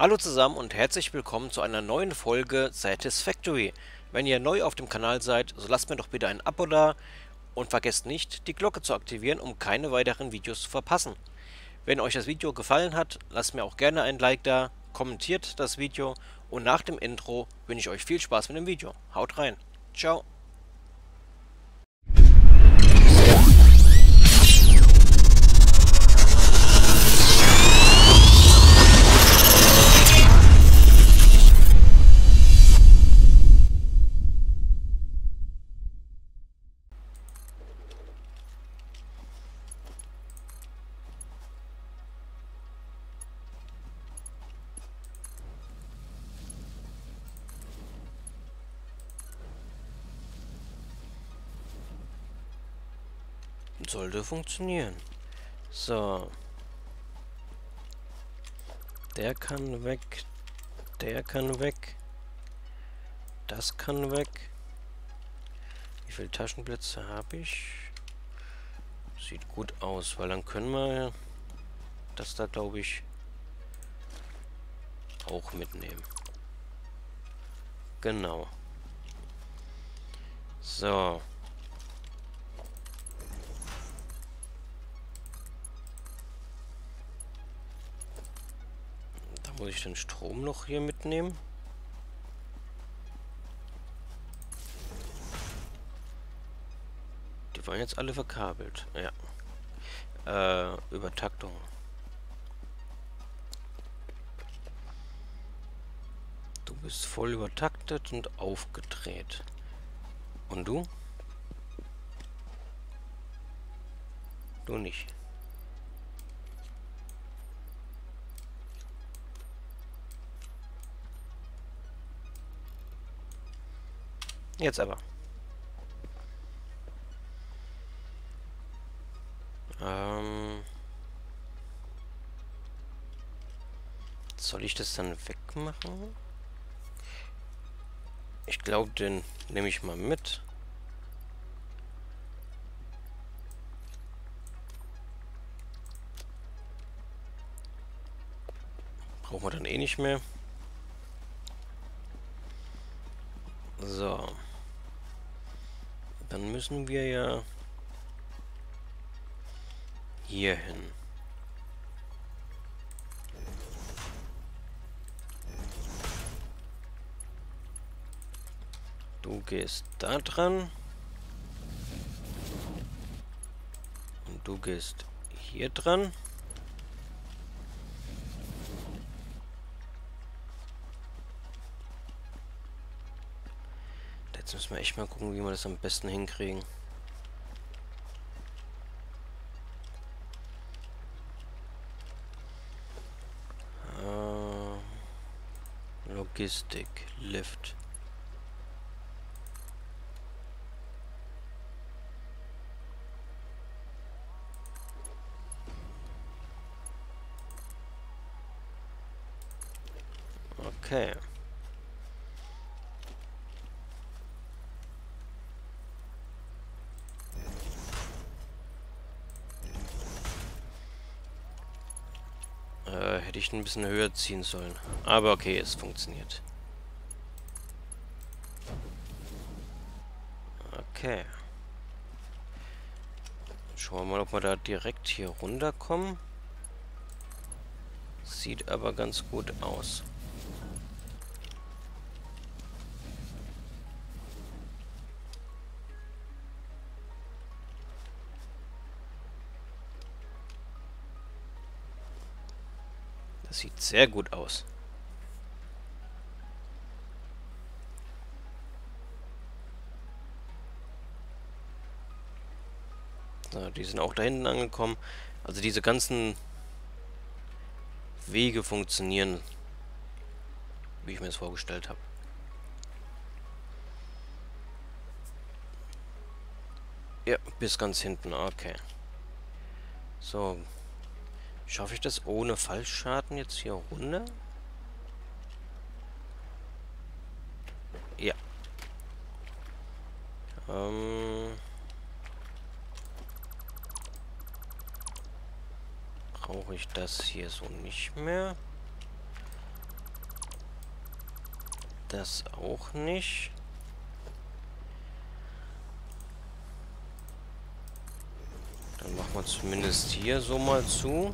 Hallo zusammen und herzlich willkommen zu einer neuen Folge Satisfactory. Wenn ihr neu auf dem Kanal seid, so lasst mir doch bitte ein Abo da und vergesst nicht, die Glocke zu aktivieren, um keine weiteren Videos zu verpassen. Wenn euch das Video gefallen hat, lasst mir auch gerne ein Like da, kommentiert das Video und nach dem Intro wünsche ich euch viel Spaß mit dem Video. Haut rein. Ciao. Sollte funktionieren. So. Der kann weg. Der kann weg. Das kann weg. Wie viele Taschenplätze habe ich? Sieht gut aus, weil dann können wir das da, glaube ich, auch mitnehmen. Genau. So. Da muss ich den Strom noch hier mitnehmen. Die waren jetzt alle verkabelt. Ja. Übertaktung. Du bist voll übertaktet und aufgedreht. Und du? Du nicht. Jetzt aber. Soll ich das dann wegmachen? Ich glaube, den nehme ich mal mit. Brauchen wir dann eh nicht mehr. So. Dann müssen wir ja hier hin. Du gehst da dran. Und du gehst hier dran. Jetzt müssen wir echt mal gucken, wie wir das am besten hinkriegen. Logistik, Lift. Okay. Hätte ich ein bisschen höher ziehen sollen. Aber okay, es funktioniert. Okay. Schauen wir mal, ob wir da direkt hier runterkommen. Sieht aber ganz gut aus. Das sieht sehr gut aus. So, die sind auch da hinten angekommen. Also diese ganzen Wege funktionieren, wie ich mir das vorgestellt habe. Ja, bis ganz hinten, okay. So. Schaffe ich das ohne Fallschaden jetzt hier runter? Ja. Brauche ich das hier so nicht mehr? Das auch nicht. Dann machen wir zumindest hier so mal zu.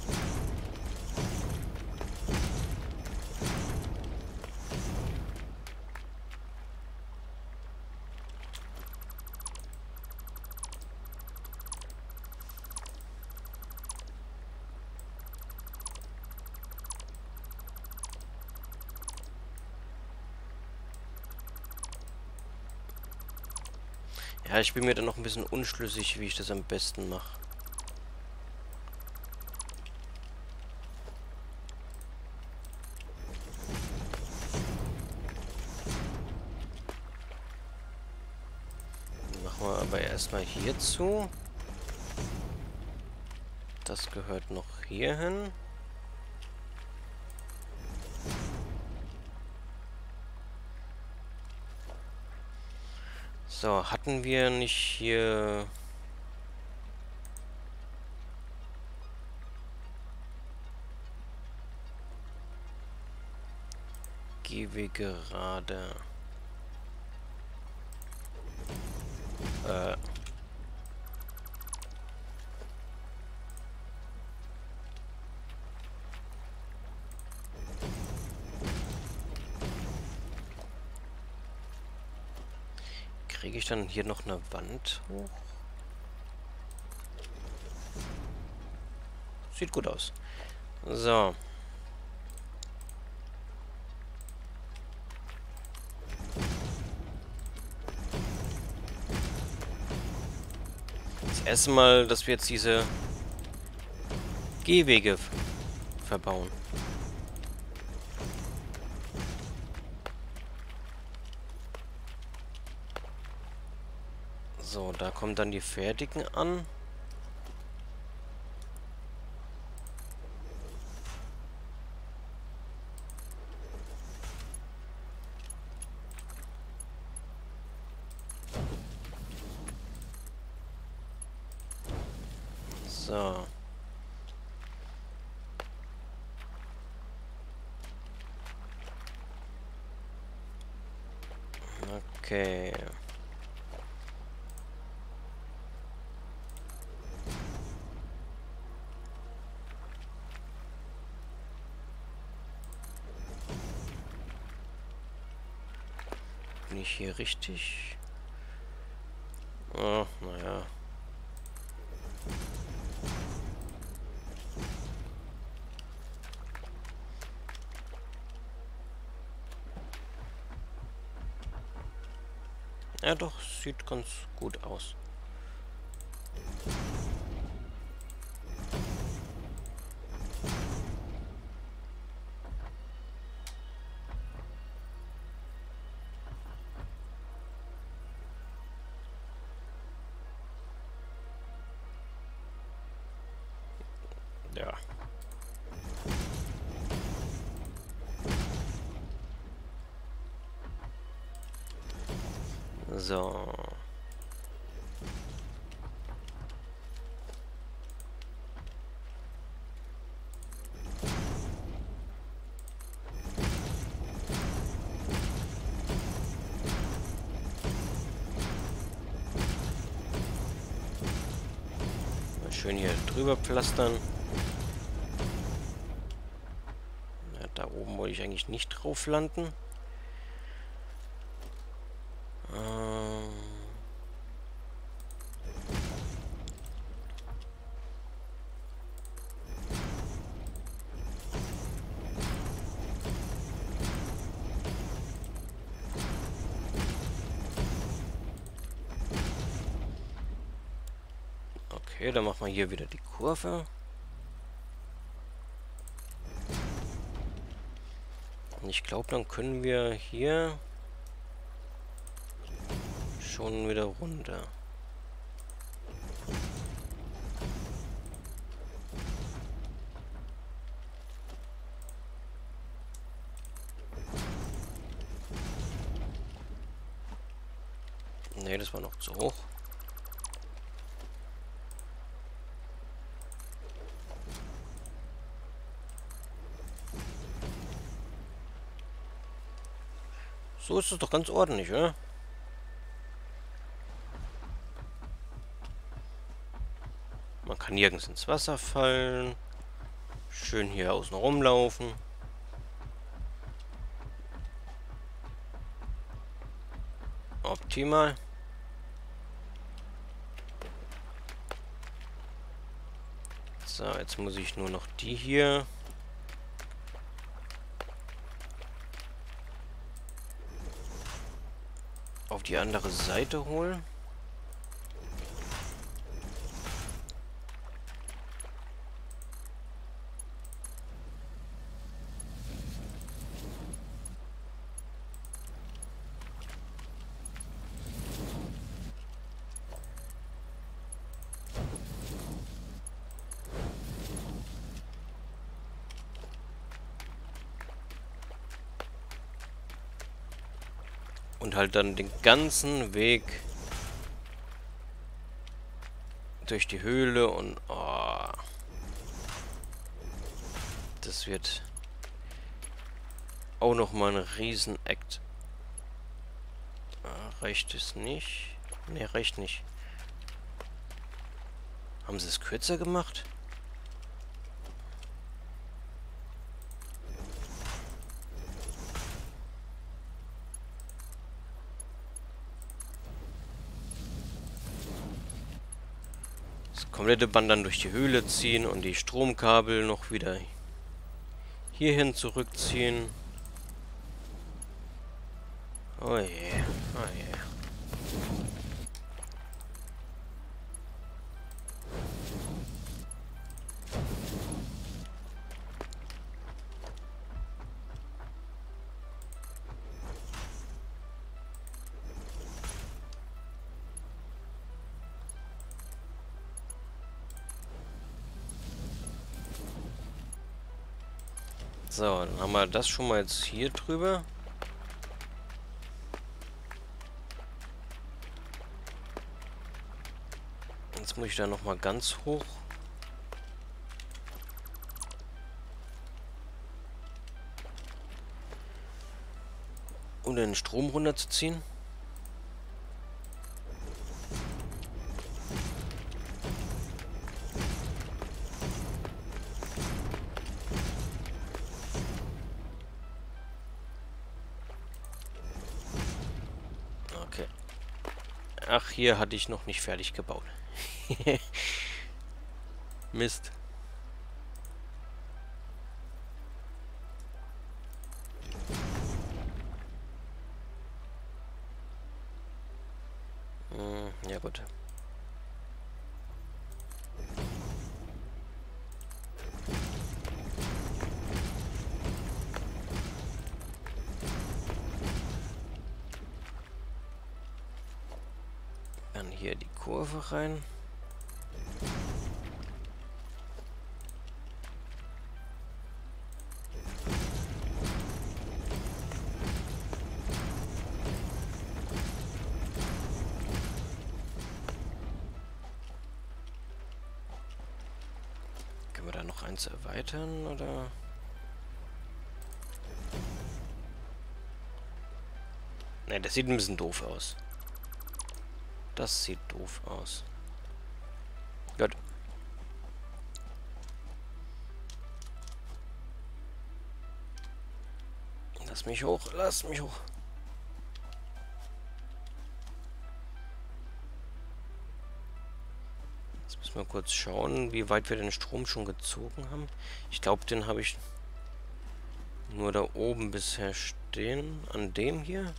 Ja, ich bin mir dann noch ein bisschen unschlüssig, wie ich das am besten mache. Machen wir aber erstmal hier zu. Das gehört noch hier hin. So, hatten wir nicht hier... Gehweg gerade. Kriege ich dann hier noch eine Wand hoch? Sieht gut aus. So. Das erste Mal, dass wir jetzt diese Gehwege verbauen. So, da kommen dann die fertigen an. So. Okay. Bin ich hier richtig? Oh, naja. Ja doch, sieht ganz gut aus. Ja. So. Mal schön hier drüber pflastern. Ja, da oben wollte ich eigentlich nicht drauf landen. Okay, dann machen wir hier wieder die Kurve. Und ich glaube, dann können wir hier schon wieder runter. Nee, das war noch zu hoch. So ist es doch ganz ordentlich, oder? Man kann nirgends ins Wasser fallen. Schön hier außen rumlaufen. Optimal. So, jetzt muss ich nur noch die hier auf die andere Seite holen. Und halt dann den ganzen Weg durch die Höhle und... Oh, das wird auch noch mal ein Riesen-Act. Reicht es nicht? Ne, reicht nicht. Haben sie es kürzer gemacht? Das komplette Band dann durch die Höhle ziehen und die Stromkabel noch wieder hierhin zurückziehen. Oh je, oh je. So, dann haben wir das schon mal jetzt hier drüber. Jetzt muss ich da noch mal ganz hoch. Um den Strom runterzuziehen. Okay. Ach, hier hatte ich noch nicht fertig gebaut. Mist. Ja gut. Dann hier die Kurve rein. Können wir da noch eins erweitern, oder? Ne, das sieht ein bisschen doof aus. Das sieht doof aus. Gut. Lass mich hoch, lass mich hoch. Jetzt müssen wir kurz schauen, wie weit wir den Strom schon gezogen haben. Ich glaube, den habe ich nur da oben bisher stehen. An dem hier.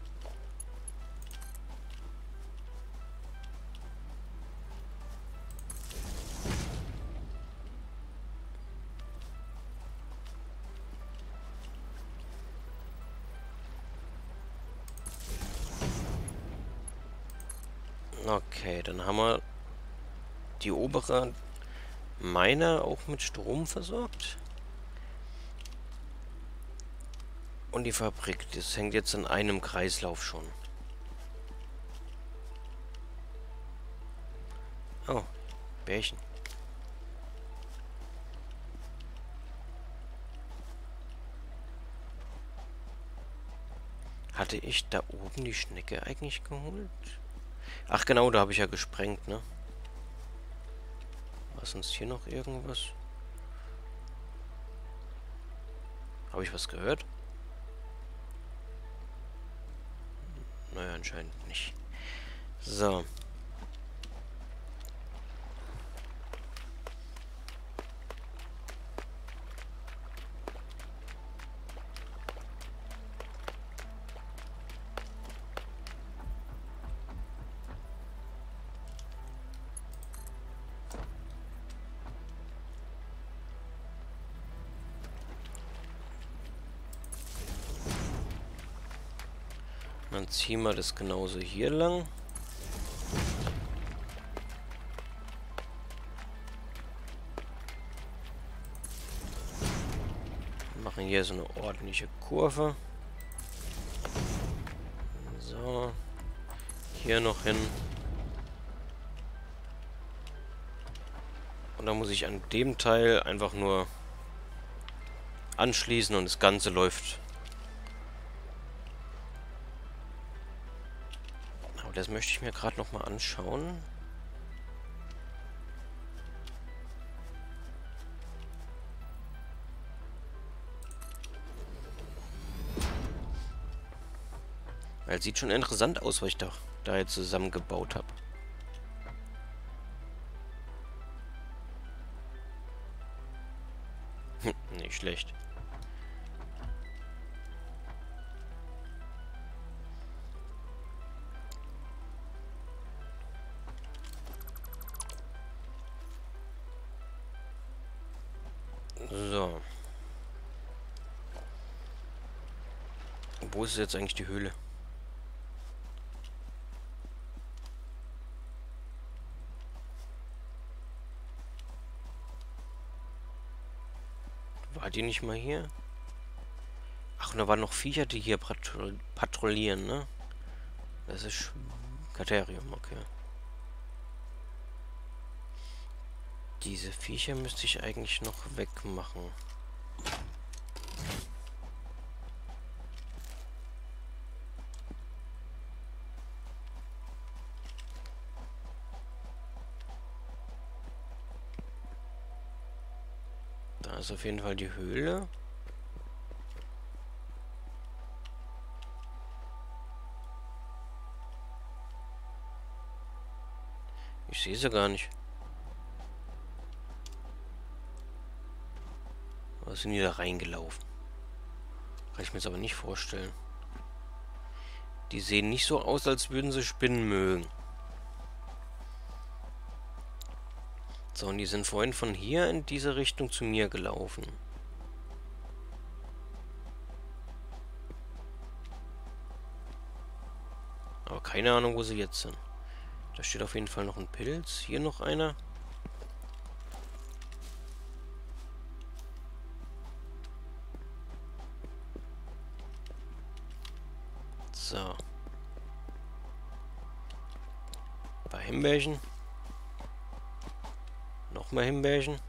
Okay, dann haben wir die obere Miner auch mit Strom versorgt. Und die Fabrik, das hängt jetzt in einem Kreislauf schon. Oh, Bärchen. Hatte ich da oben die Schnecke eigentlich geholt? Ach genau, da habe ich ja gesprengt, ne? War sonst hier noch irgendwas? Habe ich was gehört? Naja, anscheinend nicht. So. Dann ziehen wir das genauso hier lang. Machen hier so eine ordentliche Kurve. So. Hier noch hin. Und dann muss ich an dem Teil einfach nur anschließen und das Ganze läuft. Aber das möchte ich mir gerade noch mal anschauen. Weil sieht schon interessant aus, was ich da jetzt zusammengebaut habe. Nicht schlecht. So. Wo ist jetzt eigentlich die Höhle? War die nicht mal hier? Ach, und da waren noch Viecher, die hier patrouillieren, ne? Das ist Katerium, okay. Diese Viecher müsste ich eigentlich noch wegmachen. Da ist auf jeden Fall die Höhle. Ich sehe sie gar nicht. Was sind die da reingelaufen? Kann ich mir jetzt aber nicht vorstellen. Die sehen nicht so aus, als würden sie Spinnen mögen. So, und die sind vorhin von hier in diese Richtung zu mir gelaufen. Aber keine Ahnung, wo sie jetzt sind. Da steht auf jeden Fall noch ein Pilz. Hier noch einer. So. Ein paar Himbeerchen. Nochmal Himbeerchen.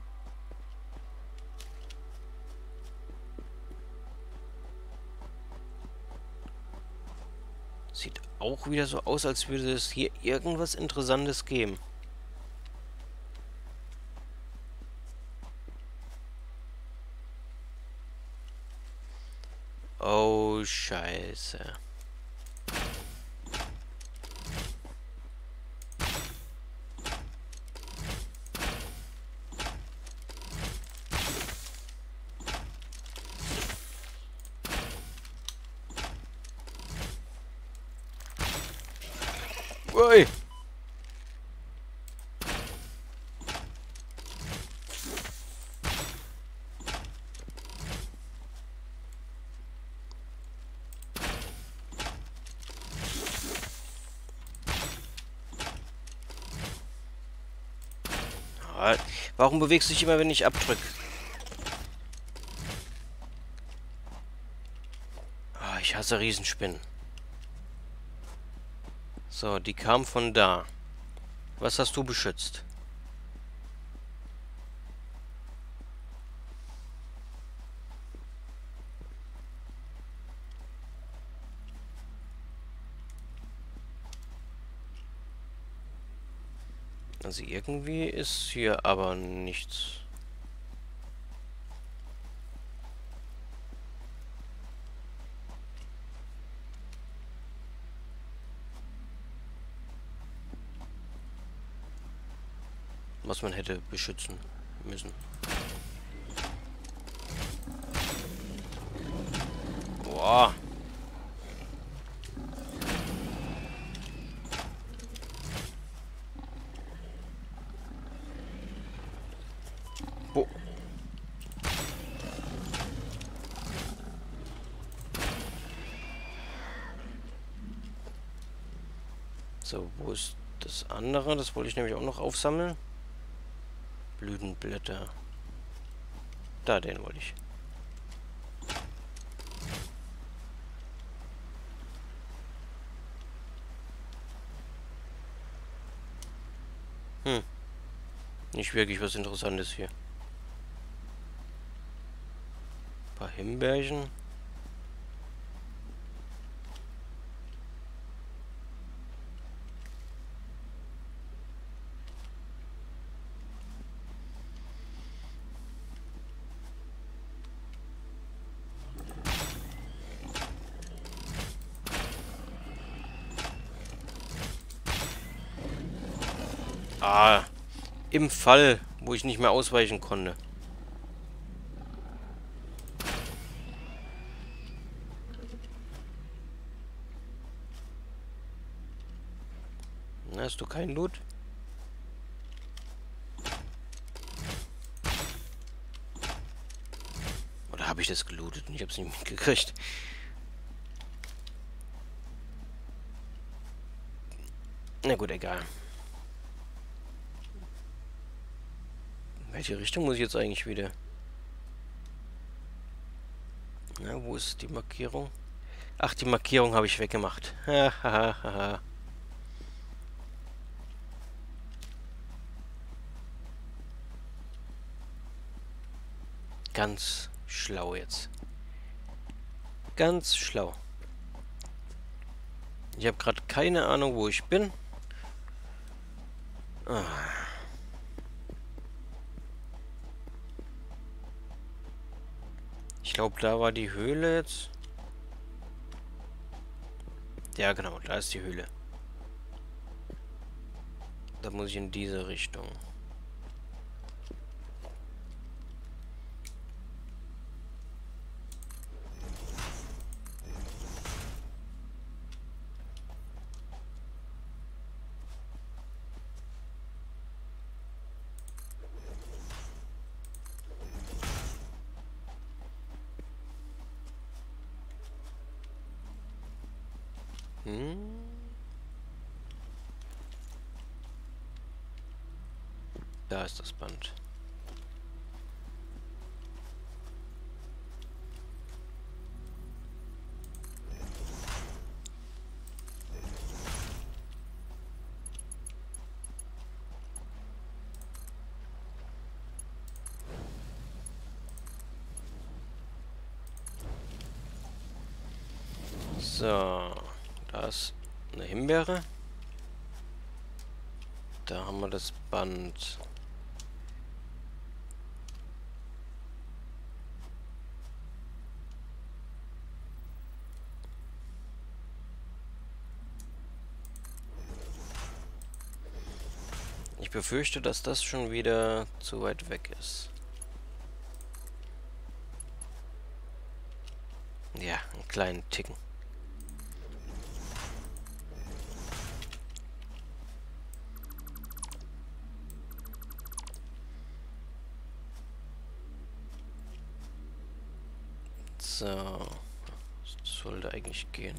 Sieht auch wieder so aus, als würde es hier irgendwas Interessantes geben. Oh, Scheiße. Ui. Ah, warum bewegst du dich immer, wenn ich abdrück? Ah, ich hasse Riesenspinnen. So, die kam von da. Was hast du beschützt? Also irgendwie ist hier aber nichts. Was man hätte beschützen müssen. Boah. Bo so, wo ist das andere? Das wollte ich nämlich auch noch aufsammeln. Blütenblätter. Da, den wollte ich. Nicht wirklich was Interessantes hier. Ein paar Himbeerchen. Ah, im Fall, wo ich nicht mehr ausweichen konnte. Na, hast du keinen Loot? Oder habe ich das gelootet und ich habe es nicht mitgekriegt? Na gut, egal. In welche Richtung muss ich jetzt eigentlich wieder? Na, wo ist die Markierung? Ach, die Markierung habe ich weggemacht. Hahaha. Ganz schlau jetzt. Ganz schlau. Ich habe gerade keine Ahnung, wo ich bin. Ah. Ich glaube, da war die Höhle jetzt. Ja, genau, da ist die Höhle. Da muss ich in diese Richtung. Da ist das Band. So, da ist eine Himbeere. Da haben wir das Band. Ich befürchte, dass das schon wieder zu weit weg ist. Ja, einen kleinen Ticken. So, das sollte eigentlich gehen.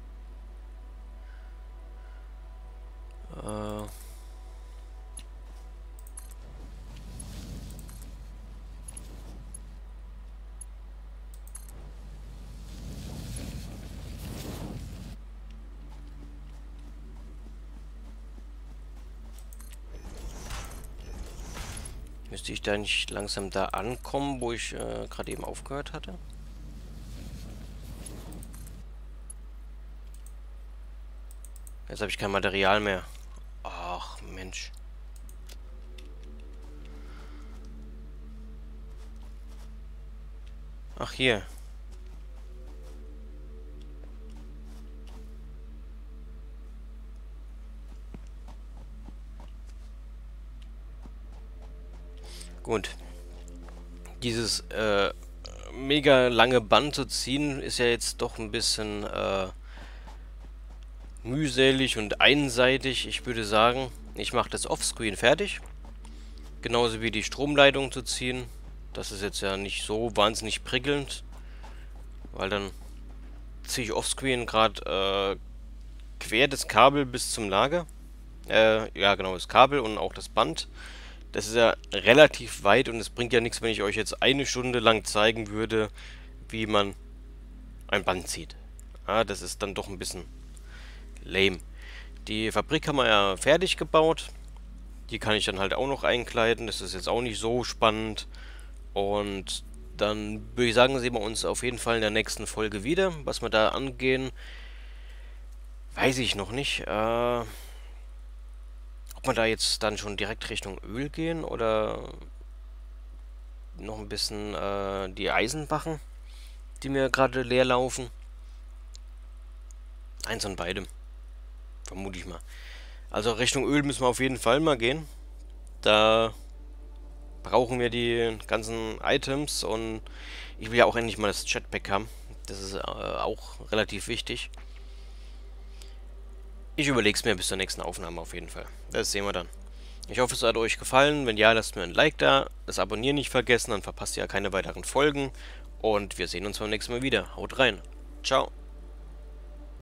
Müsste ich da nicht langsam da ankommen, wo ich gerade eben aufgehört hatte? Jetzt habe ich kein Material mehr. Ach, Mensch. Ach, hier. Gut. Dieses mega lange Band zu ziehen ist ja jetzt doch ein bisschen mühselig und einseitig. Ich würde sagen, ich mache das offscreen fertig. Genauso wie die Stromleitung zu ziehen. Das ist jetzt ja nicht so wahnsinnig prickelnd, weil dann ziehe ich offscreen gerade quer das Kabel bis zum Lager. Ja genau, das Kabel und auch das Band. Das ist ja relativ weit und es bringt ja nichts, wenn ich euch jetzt eine Stunde lang zeigen würde, wie man ein Band zieht. Ja, das ist dann doch ein bisschen lame. Die Fabrik haben wir ja fertig gebaut. Die kann ich dann halt auch noch einkleiden. Das ist jetzt auch nicht so spannend. Und dann würde ich sagen, sehen wir uns auf jeden Fall in der nächsten Folge wieder. Was wir da angehen, weiß ich noch nicht. Ob wir da jetzt dann schon direkt Richtung Öl gehen oder noch ein bisschen die Eisenbachen, die mir gerade leer laufen. Eins von beidem, vermute ich mal. Also Richtung Öl müssen wir auf jeden Fall mal gehen. Da brauchen wir die ganzen Items und ich will ja auch endlich mal das Jetpack haben. Das ist auch relativ wichtig. Ich überlege es mir bis zur nächsten Aufnahme auf jeden Fall. Das sehen wir dann. Ich hoffe, es hat euch gefallen. Wenn ja, lasst mir ein Like da. Das Abonnieren nicht vergessen, dann verpasst ihr ja keine weiteren Folgen. Und wir sehen uns beim nächsten Mal wieder. Haut rein. Ciao.